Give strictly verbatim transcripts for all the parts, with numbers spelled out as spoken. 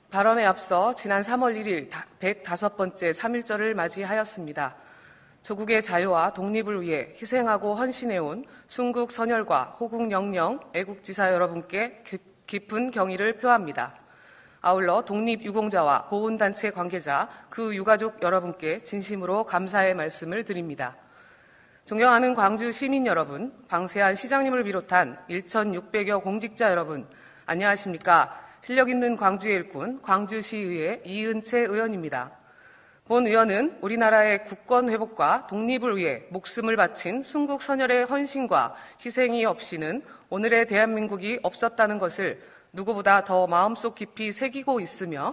발언에 앞서 지난 삼월 일일 백오 번째 삼일절을 맞이하였습니다. 조국의 자유와 독립을 위해 희생하고 헌신해온 순국 선열과 호국 영령 애국지사 여러분께 깊은 경의를 표합니다. 아울러 독립유공자와 보훈단체 관계자, 그 유가족 여러분께 진심으로 감사의 말씀을 드립니다. 존경하는 광주 시민 여러분, 방세한 시장님을 비롯한 천육백여 공직자 여러분, 안녕하십니까? 실력 있는 광주의 일꾼, 광주시의회 이은채 의원입니다. 본 의원은 우리나라의 국권 회복과 독립을 위해 목숨을 바친 순국 선열의 헌신과 희생이 없이는 오늘의 대한민국이 없었다는 것을 누구보다 더 마음속 깊이 새기고 있으며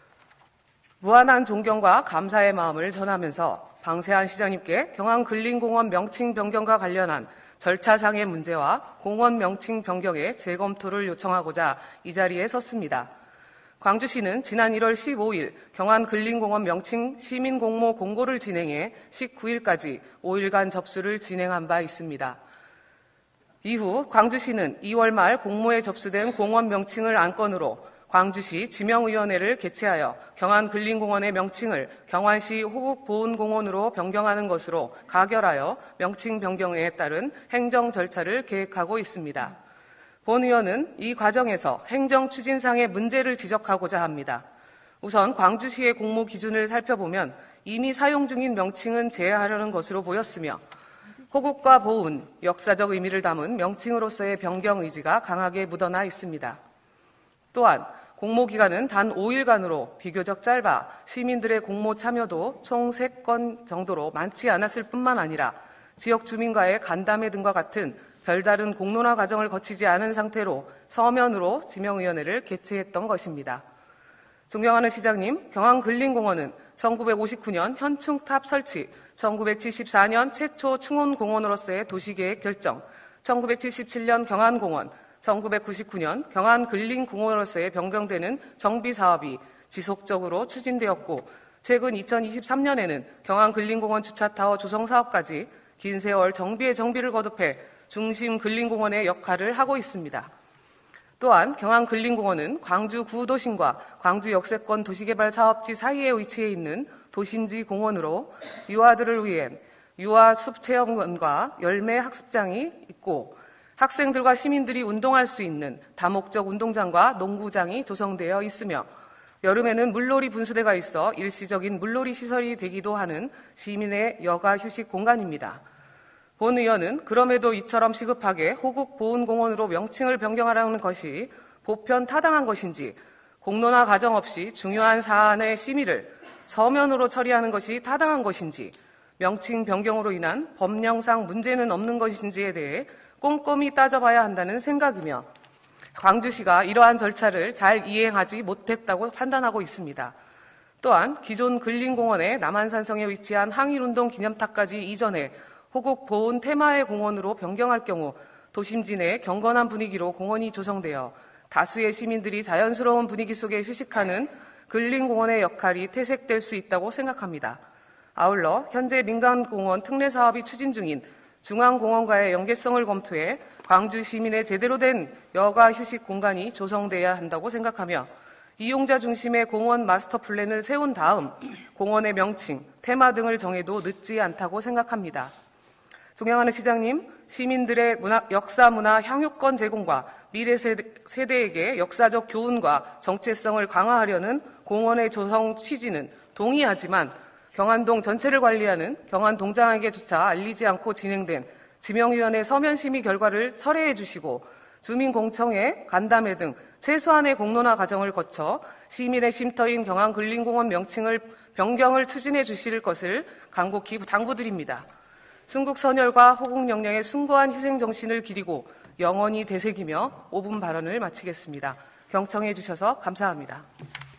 무한한 존경과 감사의 마음을 전하면서 방세한 시장님께 경안근린공원 명칭 변경과 관련한 절차상의 문제와 공원 명칭 변경의 재검토를 요청하고자 이 자리에 섰습니다. 광주시는 지난 일월 십오일 경안근린공원 명칭 시민공모 공고를 진행해 십구일까지 오일간 접수를 진행한 바 있습니다. 이후 광주시는 이월 말 공모에 접수된 공원 명칭을 안건으로 광주시 지명위원회를 개최하여 경안근린공원의 명칭을 경안시 호국보훈공원으로 변경하는 것으로 가결하여 명칭 변경에 따른 행정 절차를 계획하고 있습니다. 본 의원은 이 과정에서 행정 추진상의 문제를 지적하고자 합니다. 우선 광주시의 공모 기준을 살펴보면 이미 사용 중인 명칭은 제외하려는 것으로 보였으며 호국과 보훈, 역사적 의미를 담은 명칭으로서의 변경 의지가 강하게 묻어나 있습니다. 또한 공모 기간은 단 오일간으로 비교적 짧아 시민들의 공모 참여도 총 세 건 정도로 많지 않았을 뿐만 아니라 지역 주민과의 간담회 등과 같은 별다른 공론화 과정을 거치지 않은 상태로 서면으로 지명위원회를 개최했던 것입니다. 존경하는 시장님, 경안근린공원은 천구백오십구년 현충탑 설치, 천구백칠십사년 최초 충원공원으로서의 도시계획 결정, 천구백칠십칠년 경안공원, 천구백구십구년 경안근린공원으로서의 변경되는 정비사업이 지속적으로 추진되었고 최근 이천이십삼년에는 경안근린공원 주차타워 조성사업까지 긴 세월 정비의 정비를 거듭해 중심 근린공원의 역할을 하고 있습니다. 또한 경안근린공원은 광주 구도심과 광주 역세권 도시개발 사업지 사이에 위치해 있는 도심지 공원으로 유아들을 위해 유아숲체험관과 열매 학습장이 있고 학생들과 시민들이 운동할 수 있는 다목적 운동장과 농구장이 조성되어 있으며 여름에는 물놀이 분수대가 있어 일시적인 물놀이 시설이 되기도 하는 시민의 여가 휴식 공간입니다. 본 의원은 그럼에도 이처럼 시급하게 호국보훈공원으로 명칭을 변경하라는 것이 보편 타당한 것인지 공론화 과정 없이 중요한 사안의 심의를 서면으로 처리하는 것이 타당한 것인지 명칭 변경으로 인한 법령상 문제는 없는 것인지에 대해 꼼꼼히 따져봐야 한다는 생각이며 광주시가 이러한 절차를 잘 이행하지 못했다고 판단하고 있습니다. 또한 기존 근린공원의 남한산성에 위치한 항일운동 기념탑까지 이전해 호국보훈 테마의 공원으로 변경할 경우 도심지 내 경건한 분위기로 공원이 조성되어 다수의 시민들이 자연스러운 분위기 속에 휴식하는 근린공원의 역할이 퇴색될 수 있다고 생각합니다. 아울러 현재 민간공원 특례 사업이 추진 중인 중앙공원과의 연계성을 검토해 광주 시민의 제대로 된 여가 휴식 공간이 조성돼야 한다고 생각하며 이용자 중심의 공원 마스터 플랜을 세운 다음 공원의 명칭, 테마 등을 정해도 늦지 않다고 생각합니다. 존경하는 시장님, 시민들의 문화, 역사 문화 향유권 제공과 미래 세대, 세대에게 역사적 교훈과 정체성을 강화하려는 공원의 조성 취지는 동의하지만 경안동 전체를 관리하는 경안동장에게조차 알리지 않고 진행된 지명위원회 서면 심의 결과를 철회해 주시고 주민공청회, 간담회 등 최소한의 공론화 과정을 거쳐 시민의 쉼터인 경안근린공원 명칭을 변경을 추진해 주실 것을 간곡히 당부드립니다. 순국선열과 호국영령의 숭고한 희생정신을 기리고 영원히 되새기며 오 분 발언을 마치겠습니다. 경청해 주셔서 감사합니다.